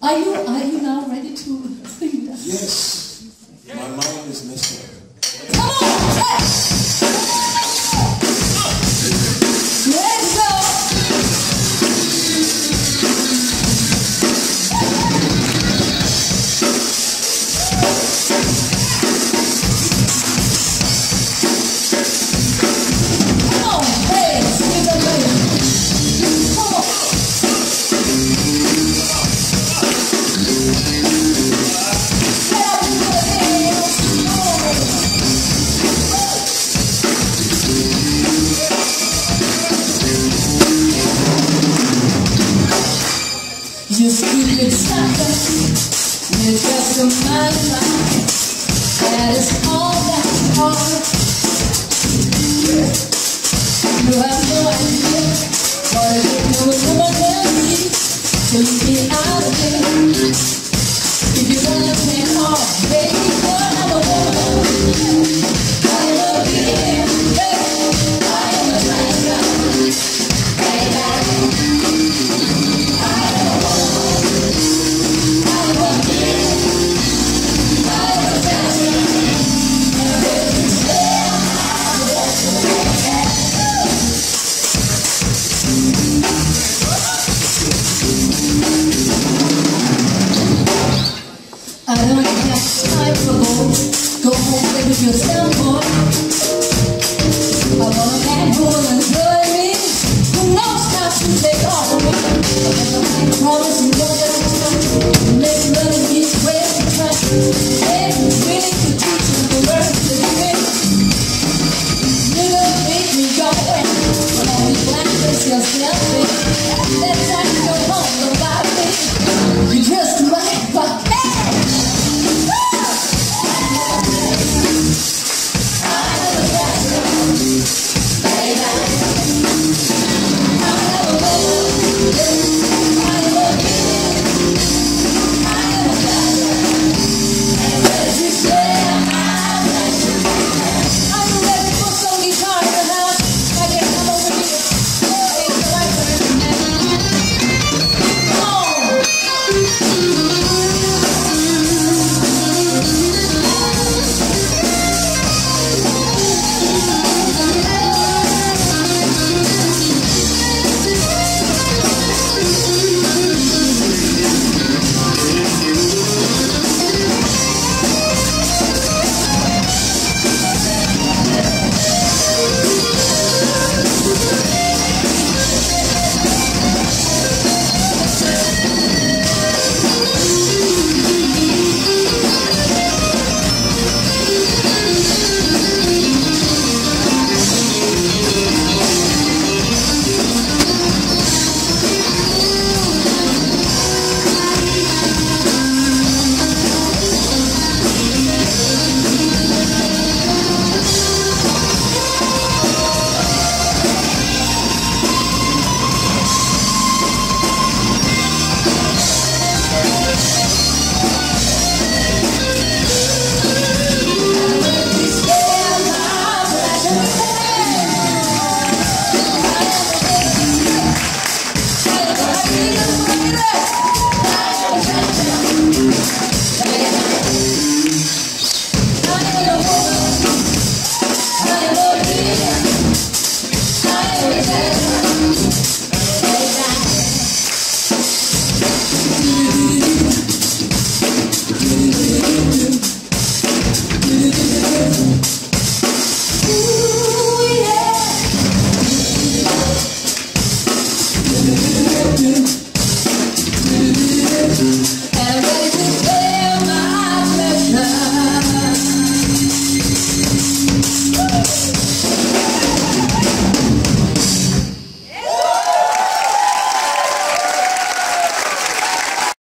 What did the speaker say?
Are you now ready to sing that? Yes. My mind is messed up. Come on! Hey! Let's go! Come on! Hey! Sing the way! Come on! Just keep it stuck with just a mind line. That is all that you are. You have no idea what a good woman can be till you get out of